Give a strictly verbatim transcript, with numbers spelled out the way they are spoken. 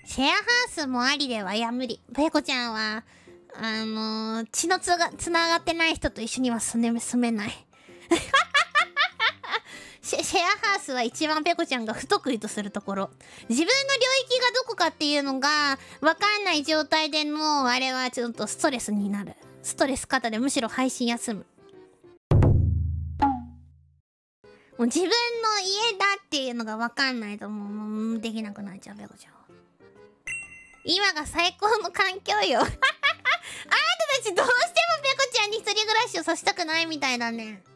シェアハウスもありでは、いや無理。ペコちゃんは、あのー、血のつが、つながってない人と一緒には住め、住めない。シェ、シェアハウスは一番ペコちゃんが不得意とするところ。自分の領域がどこかっていうのがわかんない状態での、あれはちょっとストレスになる。ストレス肩でむしろ配信休む。もう自分の家だっていうのがわかんないともうできなくなっちゃう、ペコちゃんは。今が最高の環境よ。あなたたちどうしてもペコちゃんに一人暮らしをさせたくないみたいだね。